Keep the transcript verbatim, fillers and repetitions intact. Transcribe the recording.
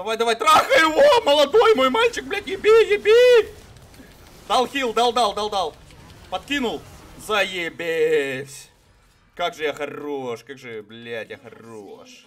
Давай, давай, трахай его, молодой мой мальчик, блядь, еби, еби. Дал хил, дал, дал, дал, дал. Подкинул. Заебись. Как же я хорош, как же, блядь, я хорош.